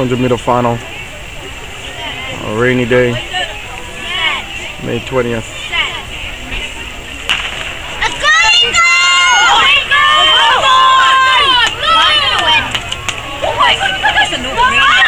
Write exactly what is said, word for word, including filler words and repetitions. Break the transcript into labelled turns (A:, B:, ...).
A: hundred meter final. A rainy day, May twentieth.
B: Let's go! Let's go! Go! Go! Go! Go! Go! Go! Go! Go! Go! Go! Go! Go!